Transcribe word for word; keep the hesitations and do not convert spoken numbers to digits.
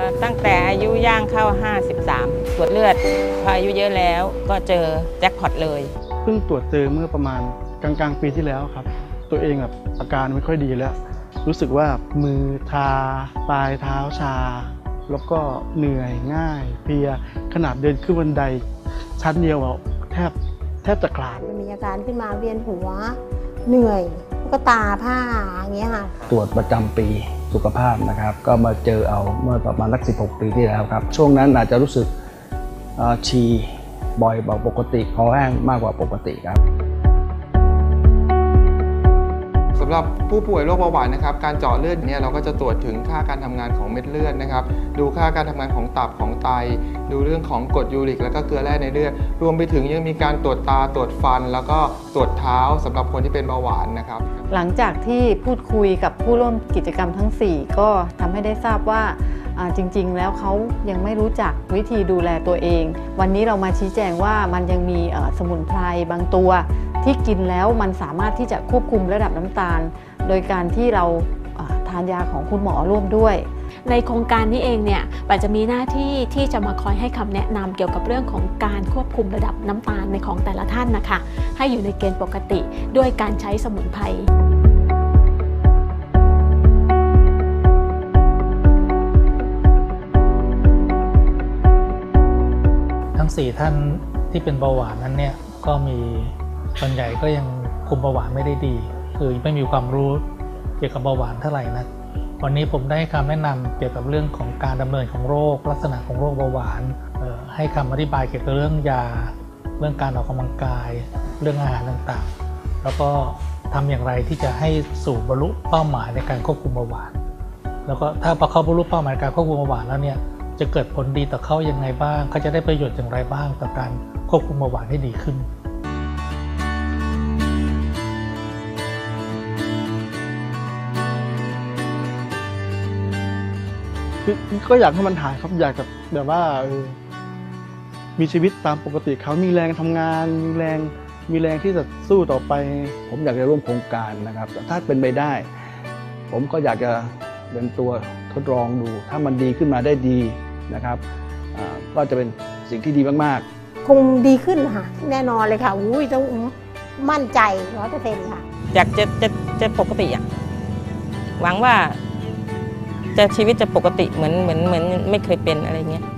ตั้งแต่อายุย่างเข้าห้าสิบสามตรวจเลือดพออายุเยอะแล้วก็เจอแจ็คพอตเลยเพิ่งตรวจเจอเมื่อประมาณกลางๆปีที่แล้วครับตัวเองแบบอาการไม่ค่อยดีแล้วรู้สึกว่ามือชาปลายเท้าชาแล้วก็เหนื่อยง่ายเพลียขนาดเดินขึ้นบันไดชั้นเดียวแทบแทบจะคลานมีอาการขึ้นมาเวียนหัวเหนื่อยก็ตาผ้าอย่างเงี้ยค่ะตรวจประจำปีสุขภาพนะครับก็มาเจอเอาเมื่อประมาณสักสิบหกปีที่แล้วครับช่วงนั้นอาจจะรู้สึกฉี่บ่อยกว่าปกติคอแห้งมากกว่าปกติครับสำหรับผู้ป่วยโรคเบาหวานนะครับการเจาะเลือดเนี่ยเราก็จะตรวจถึงค่าการทำงานของเม็ดเลือดนะครับดูค่าการทำงานของตับของไตดูเรื่องของกรดยูริกแล้วก็เกลือแร่ในเลือดรวมไปถึงยังมีการตรวจตาตรวจฟันแล้วก็ตรวจเท้าสำหรับคนที่เป็นเบาหวานนะครับหลังจากที่พูดคุยกับผู้ร่วมกิจกรรมทั้งสี่ก็ทำให้ได้ทราบว่าจริงๆแล้วเขายังไม่รู้จักวิธีดูแลตัวเองวันนี้เรามาชี้แจงว่ามันยังมีสมุนไพรบางตัวที่กินแล้วมันสามารถที่จะควบคุมระดับน้ำตาลโดยการที่เราทานยาของคุณหมอร่วมด้วยในโครงการนี้เองเนี่ยปัจจะมีหน้าที่ที่จะมาคอยให้คำแนะนำเกี่ยวกับเรื่องของการควบคุมระดับน้ำตาลในของแต่ละท่านนะคะให้อยู่ในเกณฑ์ปกติด้วยการใช้สมุนไพรทั้งสี่ท่านที่เป็นเบาหวานนั้นเนี่ยก็มีส่วนใหญ่ก็ยังคุมเบาหวานไม่ได้ดีคือไม่มีความรู้เกี่ยวกับเบาหวานเท่าไหร่นะวันนี้ผมได้คำแนะนำเกี่ยวกับเรื่องของการดำเนินของโรคลักษณะของโรคเบาหวานให้คำอธิบายเกี่ยวกับเรื่องยาเรื่องการออกกำลังกายเรื่องอาหารต่างๆแล้วก็ทำอย่างไรที่จะให้สู่บรรลุเป้าหมายในการควบคุมเบาหวานแล้วก็ถ้าพอเขาบรรลุเป้าหมายการควบคุมเบาหวานแล้วเนี่ยจะเกิดผลดีต่อเขาอย่างไรบ้างเขาจะได้ประโยชน์อย่างไรบ้างต่อการควบคุมเบาหวานให้ดีขึ้นก็อยากให้มันหายครับอยากจะแบบว่ามีชีวิตตามปกติเขามีแรงทำงานมีแรงมีแรงที่จะสู้ต่อไปผมอยากจะร่วมโครงการนะครับถ้าเป็นไปได้ผมก็อยากจะเป็นตัวทดลองดูถ้ามันดีขึ้นมาได้ดีนะครับก็จะเป็นสิ่งที่ดีมากๆคงดีขึ้นค่ะแน่นอนเลยค่ะอุ้ยต้องมั่นใจร้อยเปอร์เซ็นต์ค่ะอยากจะจะจะปกติอ่ะหวังว่าจะชีวิตจะปกติเหมือนเหมือนเหมือนไม่เคยเป็นอะไรเงี้ย